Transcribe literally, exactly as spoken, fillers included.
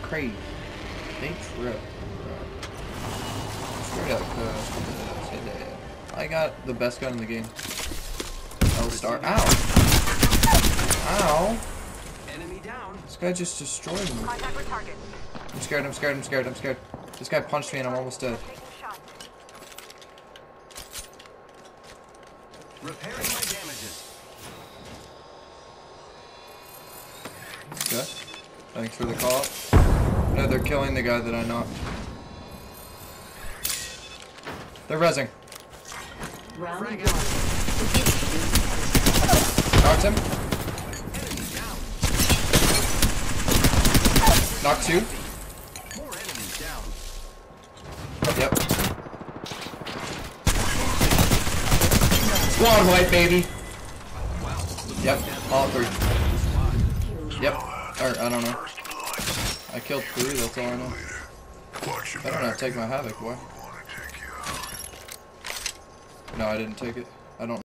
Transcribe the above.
crazy. They trip. Straight up, uh, say that. I got the best gun in the game. L star. Ow! Ow! Enemy down. This guy just destroyed me. Contact with target. I'm scared, I'm scared, I'm scared, I'm scared. This guy punched me and I'm almost dead. Taking shots. Repairing my damages. Good. Thanks for the call. No, they're killing the guy that I knocked. They're rezzing. Round one. Knocked him. Enemy down. Knocked two. More enemies down. Yep. Squad wipe, baby. Wow. Yep. All three. Yep. Or, I don't know. I killed three, that's all I know. I don't know, take my havoc, boy. No, I didn't take it. I don't